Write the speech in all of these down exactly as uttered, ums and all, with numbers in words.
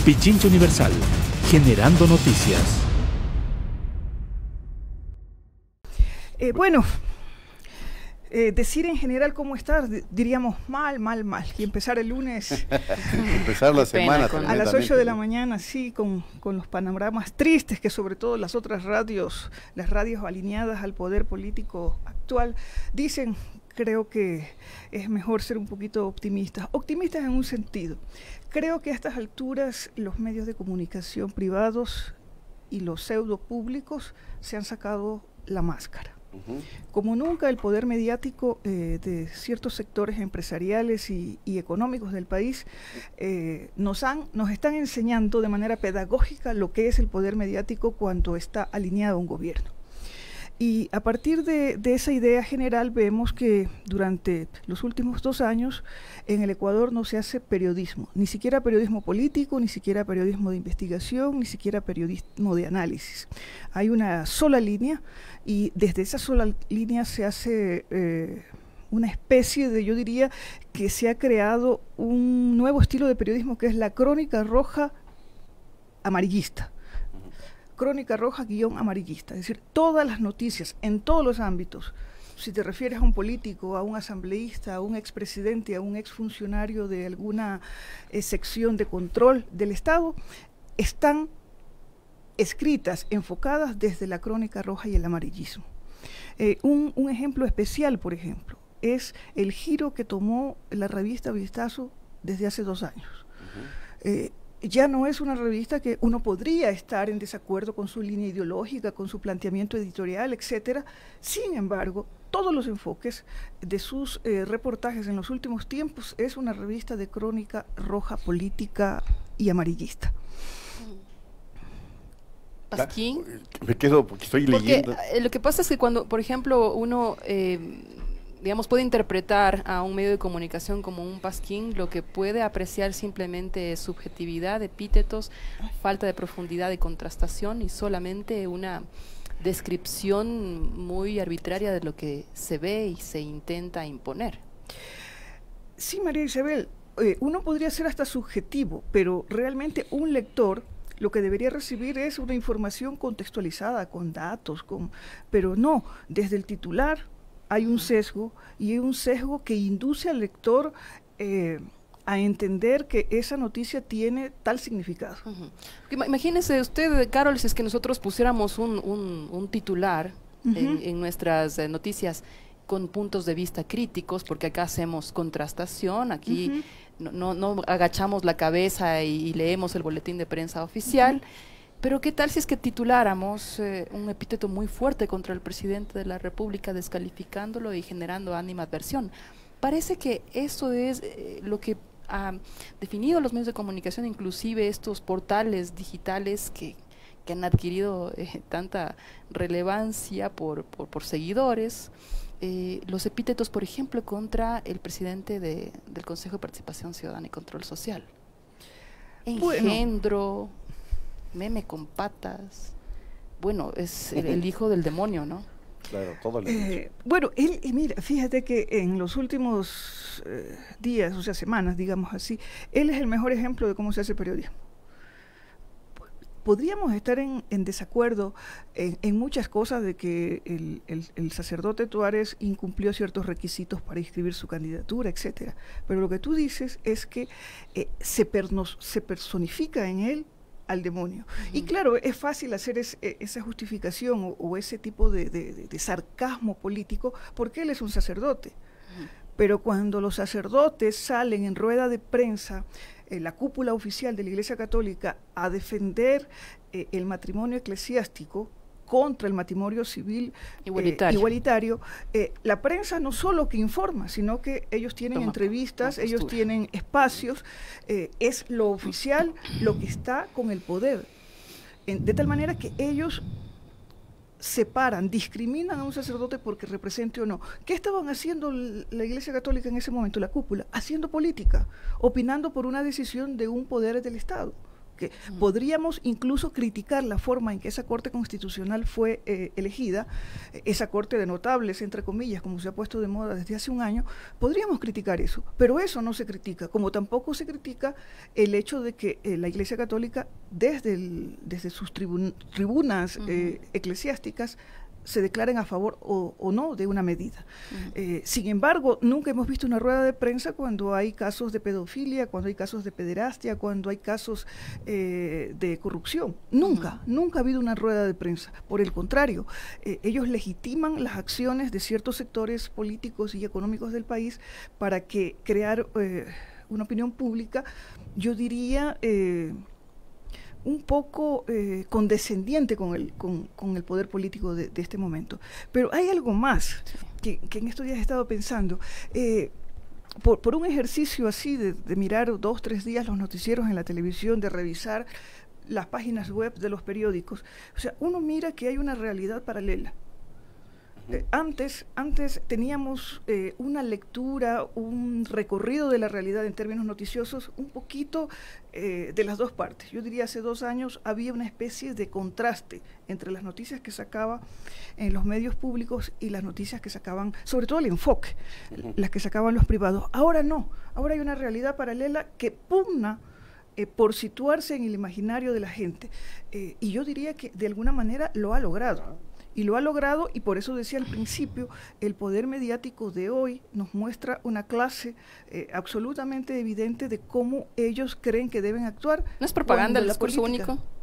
Pichincha Universal, generando noticias. Eh, bueno, eh, decir en general cómo estar, diríamos mal, mal, mal. Y empezar el lunes. empezar la semana. A las ocho de la mañana, sí, con, con los panoramas tristes que sobre todo las otras radios, las radios alineadas al poder político actual, dicen. Creo que es mejor ser un poquito optimistas. Optimistas en un sentido. Creo que a estas alturas los medios de comunicación privados y los pseudo públicos se han sacado la máscara. Uh-huh. Como nunca el poder mediático eh, de ciertos sectores empresariales y, y económicos del país eh, nos, han, nos están enseñando de manera pedagógica lo que es el poder mediático cuando está alineado a un gobierno. Y a partir de, de esa idea general vemos que durante los últimos dos años en el Ecuador no se hace periodismo, ni siquiera periodismo político, ni siquiera periodismo de investigación, ni siquiera periodismo de análisis. Hay una sola línea y desde esa sola línea se hace eh, una especie de, yo diría, que se ha creado un nuevo estilo de periodismo que es la crónica roja amarillista. Crónica roja guión amarillista, es decir, todas las noticias en todos los ámbitos, si te refieres a un político, a un asambleísta, a un expresidente, a un exfuncionario de alguna eh, sección de control del Estado, están escritas, enfocadas desde la crónica roja y el amarillismo. Eh, un, un ejemplo especial, por ejemplo, es el giro que tomó la revista Vistazo desde hace dos años. Uh-huh. eh, Ya no es una revista que uno podría estar en desacuerdo con su línea ideológica, con su planteamiento editorial, etcétera. Sin embargo, todos los enfoques de sus eh, reportajes en los últimos tiempos es una revista de crónica roja, política y amarillista. Pasquín. Me quedo porque estoy porque, leyendo. Eh, lo que pasa es que cuando, por ejemplo, uno... Eh, digamos, puede interpretar a un medio de comunicación como un pasquín, lo que puede apreciar simplemente es subjetividad, epítetos, falta de profundidad de contrastación y solamente una descripción muy arbitraria de lo que se ve y se intenta imponer. Sí, María Isabel, eh, uno podría ser hasta subjetivo, pero realmente un lector lo que debería recibir es una información contextualizada, con datos, con, pero no, desde el titular hay un sesgo, y hay un sesgo que induce al lector eh, a entender que esa noticia tiene tal significado. Uh-huh. Imagínese usted, Carol, si es que nosotros pusiéramos un, un, un titular uh-huh. en, en nuestras eh, noticias con puntos de vista críticos, porque acá hacemos contrastación, aquí uh-huh. no, no, no agachamos la cabeza y, y leemos el boletín de prensa oficial, uh-huh. Pero ¿qué tal si es que tituláramos eh, un epíteto muy fuerte contra el presidente de la República, descalificándolo y generando animadversión? Parece que eso es eh, lo que ha definido los medios de comunicación, inclusive estos portales digitales que, que han adquirido eh, tanta relevancia por, por, por seguidores. Eh, los epítetos, por ejemplo, contra el presidente de, del Consejo de Participación Ciudadana y Control Social. Engendro... Bueno. Meme con patas, bueno, es el, el hijo del demonio, ¿no? Claro, todo el eh, Bueno, él, y mira, fíjate que en los últimos eh, días, o sea, semanas, digamos así, él es el mejor ejemplo de cómo se hace periodismo. Podríamos estar en, en desacuerdo en, en muchas cosas de que el, el, el sacerdote Tuárez incumplió ciertos requisitos para inscribir su candidatura, etcétera. Pero lo que tú dices es que eh, se, pernos, se personifica en él al demonio. Uh-huh. Y claro, es fácil hacer es, esa justificación o, o ese tipo de, de, de, de sarcasmo político porque él es un sacerdote. Uh-huh. Pero cuando los sacerdotes salen en rueda de prensa, eh, la cúpula oficial de la Iglesia Católica, a defender eh, el matrimonio eclesiástico contra el matrimonio civil igualitario, eh, igualitario eh, la prensa no solo que informa, sino que ellos tienen Toma, entrevistas, ellos tienen espacios, eh, es lo oficial lo que está con el poder, en, de tal manera que ellos separan, discriminan a un sacerdote porque represente o no. ¿Qué estaban haciendo la Iglesia Católica en ese momento, la cúpula? Haciendo política, opinando por una decisión de un poder del Estado. Que uh-huh. podríamos incluso criticar la forma en que esa Corte Constitucional fue eh, elegida, esa Corte de notables, entre comillas, como se ha puesto de moda desde hace un año, podríamos criticar eso, pero eso no se critica, como tampoco se critica el hecho de que eh, la Iglesia Católica, desde, el, desde sus tribun tribunas uh-huh. eh, eclesiásticas, se declaren a favor o, o no de una medida. Uh-huh. eh, sin embargo, nunca hemos visto una rueda de prensa cuando hay casos de pedofilia, cuando hay casos de pederastia, cuando hay casos eh, de corrupción. Nunca, uh-huh. nunca ha habido una rueda de prensa. Por el contrario, eh, ellos legitiman las acciones de ciertos sectores políticos y económicos del país para que crear eh, una opinión pública, yo diría... Eh, un poco eh, condescendiente con el, con, con el poder político de, de este momento. Pero hay algo más que, que en estos días he estado pensando. Eh, por, por un ejercicio así de, de mirar dos, tres días los noticieros en la televisión, de revisar las páginas web de los periódicos, o sea, uno mira que hay una realidad paralela. Eh, antes, antes teníamos eh, una lectura, un recorrido de la realidad en términos noticiosos un poquito eh, de las dos partes. Yo diría hace dos años había una especie de contraste entre las noticias que sacaba en los medios públicos y las noticias que sacaban, sobre todo el enfoque, uh-huh. las que sacaban los privados. Ahora no, ahora hay una realidad paralela que pugna Eh, por situarse en el imaginario de la gente. Eh, y yo diría que de alguna manera lo ha logrado. Y lo ha logrado, y por eso decía al principio, el poder mediático de hoy nos muestra una clase eh, absolutamente evidente de cómo ellos creen que deben actuar. ¿No es propaganda el la discurso política. único?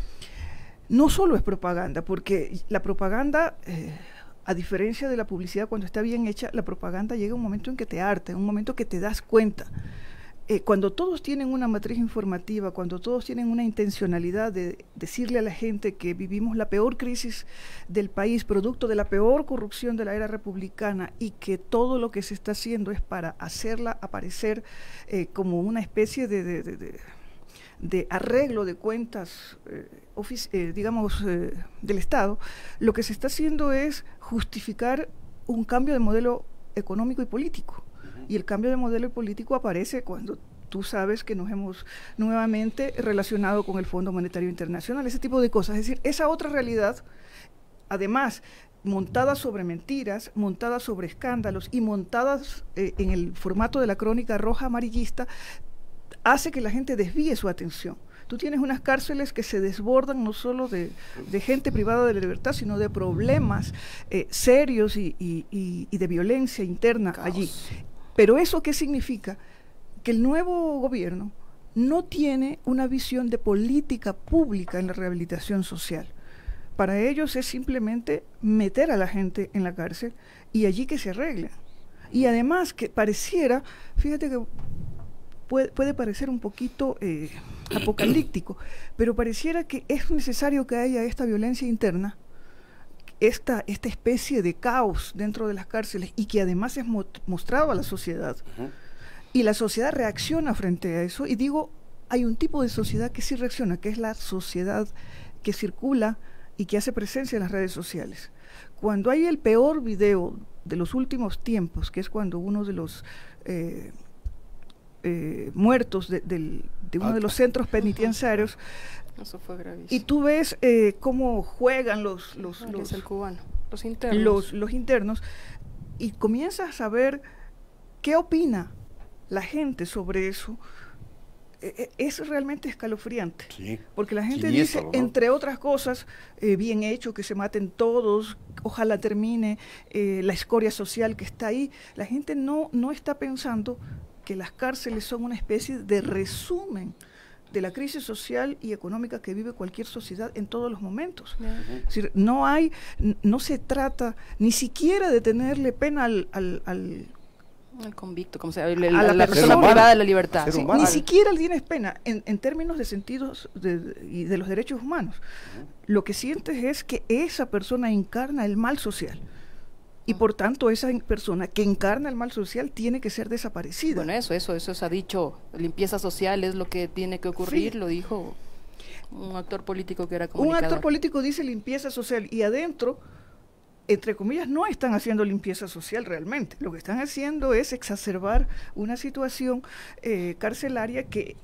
No solo es propaganda, porque la propaganda, eh, a diferencia de la publicidad, cuando está bien hecha, la propaganda llega un momento en que te harta, un momento que te das cuenta. Eh, cuando todos tienen una matriz informativa, cuando todos tienen una intencionalidad de decirle a la gente que vivimos la peor crisis del país, producto de la peor corrupción de la era republicana, y que todo lo que se está haciendo es para hacerla aparecer eh, como una especie de, de, de, de, de arreglo de cuentas, eh, eh, digamos, eh, del Estado, lo que se está haciendo es justificar un cambio de modelo económico y político. Y el cambio de modelo político aparece cuando tú sabes que nos hemos nuevamente relacionado con el Fondo Monetario Internacional, ese tipo de cosas. Es decir, esa otra realidad, además, montada sobre mentiras, montada sobre escándalos y montadas eh, en el formato de la crónica roja amarillista, hace que la gente desvíe su atención. Tú tienes unas cárceles que se desbordan no solo de, de gente privada de la libertad, sino de problemas eh, serios y, y, y, y de violencia interna Caos. allí. Pero ¿eso qué significa? Que el nuevo gobierno no tiene una visión de política pública en la rehabilitación social. Para ellos es simplemente meter a la gente en la cárcel y allí que se arreglen. Y además que pareciera, fíjate que puede, puede parecer un poquito eh, apocalíptico, pero pareciera que es necesario que haya esta violencia interna, Esta, esta especie de caos dentro de las cárceles, y que además es mo mostrado a la sociedad. Uh-huh. Y la sociedad reacciona frente a eso, y digo, hay un tipo de sociedad que sí reacciona, que es la sociedad que circula y que hace presencia en las redes sociales. Cuando hay el peor video de los últimos tiempos, que es cuando uno de los eh, eh, muertos de, del, de uno de los centros penitenciarios, eso fue gravísimo. Y tú ves eh, cómo juegan los los, ah, los, es el cubano, los internos. Los, los internos, y comienzas a ver qué opina la gente sobre eso. Eh, es realmente escalofriante, sí. Porque la gente dice, ¿no? Entre otras cosas, eh, bien hecho, que se maten todos, ojalá termine eh, la escoria social que está ahí. La gente no, no está pensando que las cárceles son una especie de resumen de la crisis social y económica que vive cualquier sociedad en todos los momentos. Uh-huh. Es decir, no hay, no se trata ni siquiera de tenerle pena al, al, al el convicto, como sea, el, el, a la, la persona privada de la libertad. Sí, ni siquiera le tienes pena en, en términos de sentidos de, de, y de los derechos humanos. Uh-huh. Lo que sientes es que esa persona encarna el mal social. Y por tanto esa persona que encarna el mal social tiene que ser desaparecida. Bueno, eso, eso, eso se ha dicho, limpieza social es lo que tiene que ocurrir, sí. Lo dijo un actor político que era comunicador. Un actor político dice limpieza social, y adentro, entre comillas, no están haciendo limpieza social realmente. Lo que están haciendo es exacerbar una situación eh, carcelaria que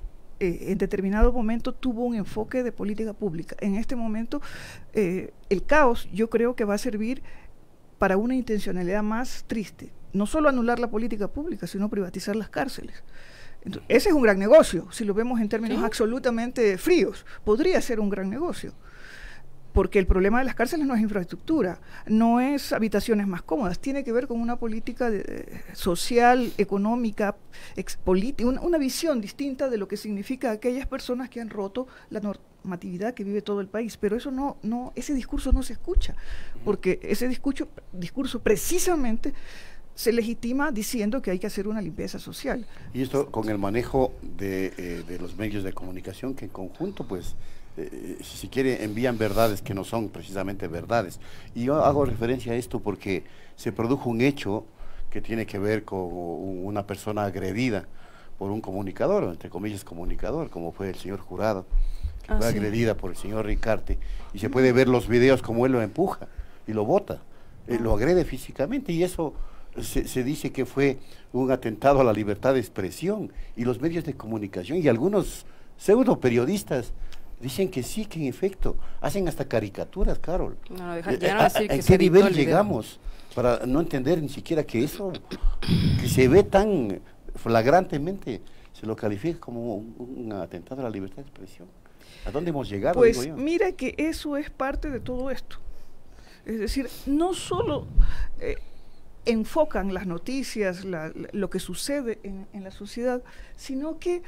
eh, en determinado momento tuvo un enfoque de política pública. En este momento, eh, el caos yo creo que va a servir para una intencionalidad más triste. No solo anular la política pública, sino privatizar las cárceles. Entonces, ese es un gran negocio, si lo vemos en términos ¿Sí? absolutamente fríos. Podría ser un gran negocio. Porque el problema de las cárceles no es infraestructura, no es habitaciones más cómodas, tiene que ver con una política de, social, económica, ex, política, una, una visión distinta de lo que significa aquellas personas que han roto la normatividad que vive todo el país. Pero eso no, no, ese discurso no se escucha, porque ese discurso, discurso precisamente se legitima diciendo que hay que hacer una limpieza social. Y esto con el manejo de, eh, de los medios de comunicación que en conjunto, pues, Eh, si se quiere, envían verdades que no son precisamente verdades. Y yo hago referencia a esto porque se produjo un hecho que tiene que ver con una persona agredida por un comunicador, entre comillas comunicador, como fue el señor Jurado, que ah, fue sí. agredida por el señor Ricarte, y se puede ver los videos como él lo empuja y lo bota, eh, lo agrede físicamente, y eso se, se dice que fue un atentado a la libertad de expresión, y los medios de comunicación y algunos pseudo periodistas dicen que sí, que en efecto, hacen hasta caricaturas, Carol. No, deja, ya no ¿A, a, ¿En qué nivel llegamos para no entender ni siquiera que eso, que se ve tan flagrantemente, se lo califica como un, un atentado a la libertad de expresión? ¿A dónde hemos llegado? Pues digo yo? Mira que eso es parte de todo esto. Es decir, no solo eh, enfocan las noticias, la, la, lo que sucede en, en la sociedad, sino que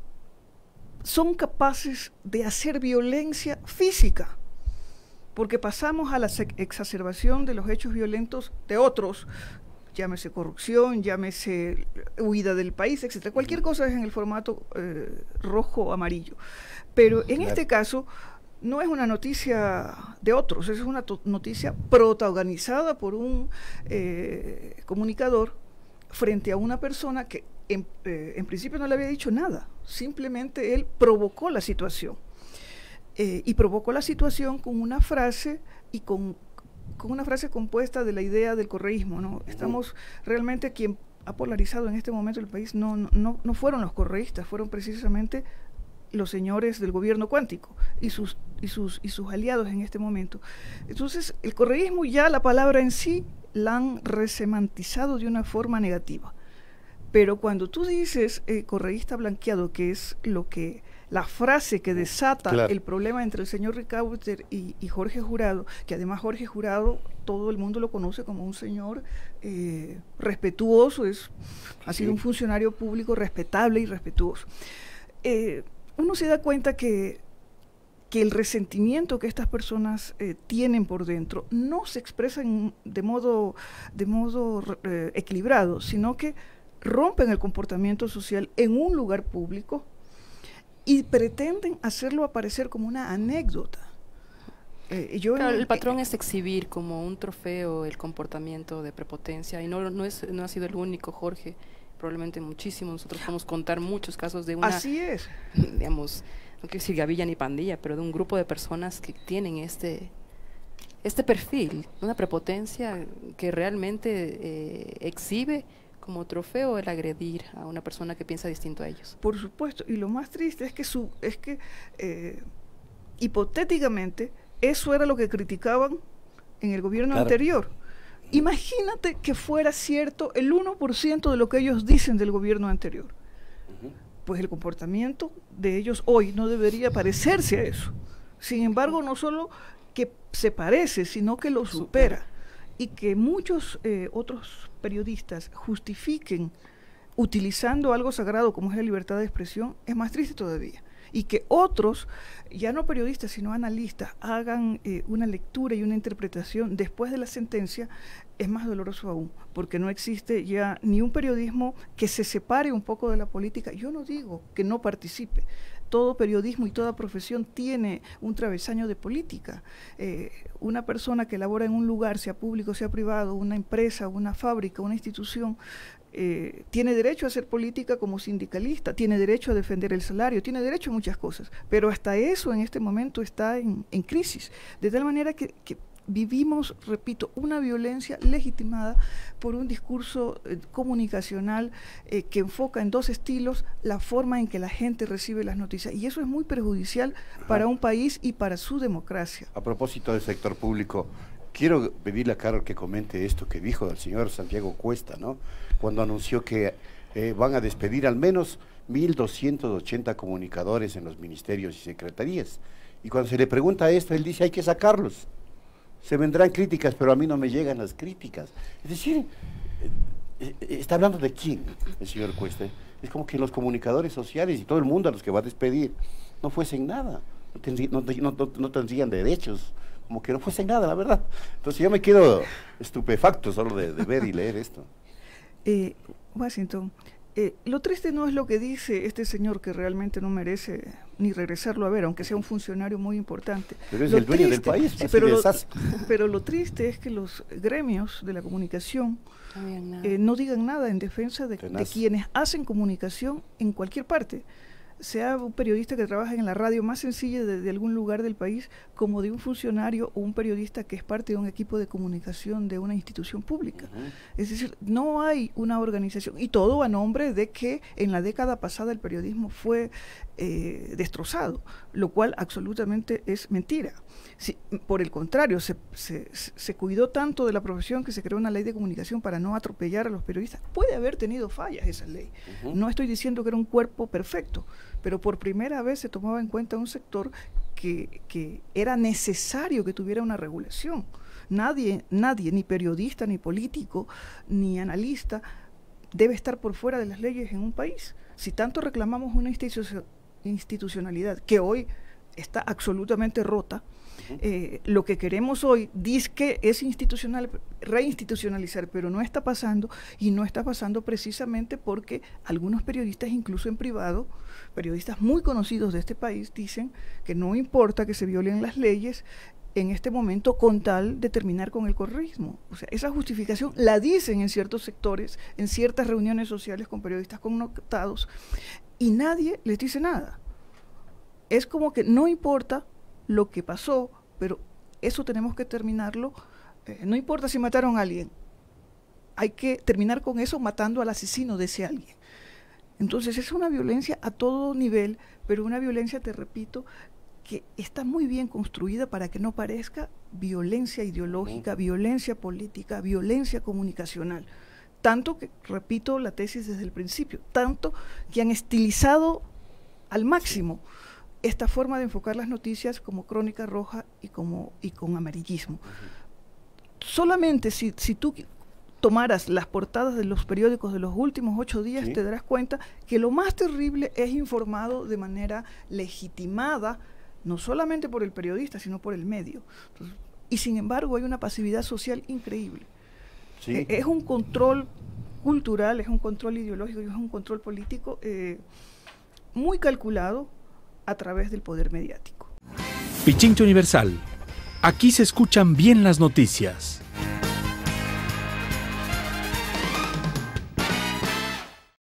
son capaces de hacer violencia física, porque pasamos a la exacerbación de los hechos violentos de otros, llámese corrupción, llámese huida del país, etcétera. Cualquier cosa es en el formato eh, rojo o amarillo. Pero en este caso no es una noticia de otros, es una noticia protagonizada por un eh, comunicador frente a una persona que en, eh, en principio no le había dicho nada, simplemente él provocó la situación. Eh, y provocó la situación con una frase y con, con una frase compuesta de la idea del correísmo, ¿no? Estamos realmente, quien ha polarizado en este momento el país no, no, no fueron los correístas, fueron precisamente los señores del gobierno cuántico y sus, y sus, y sus aliados en este momento. Entonces, el correísmo, ya la palabra en sí la han resemantizado de una forma negativa. Pero cuando tú dices eh, correísta blanqueado, que es lo que la frase que desata claro. el problema entre el señor Ricaurte y, y Jorge Jurado, que además Jorge Jurado todo el mundo lo conoce como un señor eh, respetuoso, es, ha sido sí. un funcionario público respetable y respetuoso. Eh, uno se da cuenta que, que el resentimiento que estas personas eh, tienen por dentro no se expresa en, de modo, de modo eh, equilibrado, sino que rompen el comportamiento social en un lugar público y pretenden hacerlo aparecer como una anécdota. Eh, yo claro, en, el patrón eh, es exhibir como un trofeo el comportamiento de prepotencia, y no, no, es, no ha sido el único, Jorge, probablemente muchísimos, nosotros podemos contar muchos casos de una, así es, digamos, no quiero decir gavilla ni pandilla, pero de un grupo de personas que tienen este, este perfil, una prepotencia que realmente eh, exhibe como trofeo el agredir a una persona que piensa distinto a ellos. Por supuesto, y lo más triste es que, su, es que eh, hipotéticamente, eso era lo que criticaban en el gobierno claro. anterior. Imagínate que fuera cierto el uno por ciento de lo que ellos dicen del gobierno anterior. Uh-huh. Pues el comportamiento de ellos hoy no debería parecerse a eso. Sin embargo, no solo que se parece, sino que lo supera. Y que muchos eh, otros periodistas justifiquen utilizando algo sagrado como es la libertad de expresión, es más triste todavía. Y que otros, ya no periodistas, sino analistas, hagan eh, una lectura y una interpretación después de la sentencia, es más doloroso aún, porque no existe ya ni un periodismo que se separe un poco de la política. Yo no digo que no participe. Todo periodismo y toda profesión tiene un travesaño de política. Eh, una persona que labora en un lugar, sea público, sea privado, una empresa, una fábrica, una institución, eh, tiene derecho a hacer política como sindicalista, tiene derecho a defender el salario, tiene derecho a muchas cosas, pero hasta eso en este momento está en, en crisis, de tal manera que, que vivimos, repito, una violencia legitimada por un discurso eh, comunicacional eh, que enfoca en dos estilos la forma en que la gente recibe las noticias, y eso es muy perjudicial Ajá. para un país y para su democracia. A propósito del sector público, quiero pedirle a Carol que comente esto que dijo el señor Santiago Cuesta, ¿no? Cuando anunció que eh, van a despedir al menos mil doscientos ochenta comunicadores en los ministerios y secretarías, y cuando se le pregunta esto, él dice hay que sacarlos. Se vendrán críticas, pero a mí no me llegan las críticas. Es decir, eh, eh, ¿está hablando de quién el señor Cuesta? Es como que los comunicadores sociales y todo el mundo a los que va a despedir no fuesen nada, no, tendrí, no, no, no, no tendrían derechos, como que no fuesen nada, la verdad. Entonces yo me quedo estupefacto solo de, de ver y leer esto. Eh, Washington, eh, lo triste no es lo que dice este señor, que realmente no merece ni regresarlo a ver, aunque sea un funcionario muy importante. Pero es lo el dueño triste, del país. Sí, pero, lo, pero lo triste es que los gremios de la comunicación eh, no digan nada en defensa de, de quienes hacen comunicación en cualquier parte, sea un periodista que trabaja en la radio más sencilla de, de algún lugar del país, como de un funcionario o un periodista que es parte de un equipo de comunicación de una institución pública. Uh-huh. Es decir, no hay una organización, y todo a nombre de que en la década pasada el periodismo fue eh, destrozado, lo cual absolutamente es mentira. Si, por el contrario, se, se, se cuidó tanto de la profesión que se creó una ley de comunicación para no atropellar a los periodistas. Puede haber tenido fallas esa ley. Uh-huh. No estoy diciendo que era un cuerpo perfecto, pero por primera vez se tomaba en cuenta un sector que, que era necesario que tuviera una regulación. Nadie, nadie, ni periodista, ni político, ni analista, debe estar por fuera de las leyes en un país. Si tanto reclamamos una institu- institucionalidad que hoy está absolutamente rota, Eh, lo que queremos hoy, dizque es institucional, reinstitucionalizar, pero no está pasando, y no está pasando precisamente porque algunos periodistas, incluso en privado, periodistas muy conocidos de este país, dicen que no importa que se violen las leyes en este momento con tal de terminar con el correísmo. O sea, esa justificación la dicen en ciertos sectores, en ciertas reuniones sociales con periodistas connotados, y nadie les dice nada. Es como que no importa lo que pasó, pero eso tenemos que terminarlo, eh, no importa si mataron a alguien, hay que terminar con eso matando al asesino de ese alguien. Entonces es una violencia a todo nivel, pero una violencia, te repito, que está muy bien construida para que no parezca violencia ideológica, violencia política, violencia comunicacional. Tanto que, repito la tesis desde el principio, tanto que han estilizado al máximo esta forma de enfocar las noticias como crónica roja y, como, y con amarillismo. Uh-huh. Solamente si, si tú tomaras las portadas de los periódicos de los últimos ocho días, ¿sí?, te darás cuenta que lo más terrible es informado de manera legitimada, no solamente por el periodista, sino por el medio. Entonces, y sin embargo hay una pasividad social increíble. Sí. Eh, es un control cultural, es un control ideológico, es un control político eh, muy calculado a través del poder mediático. Pichincha Universal. Aquí se escuchan bien las noticias.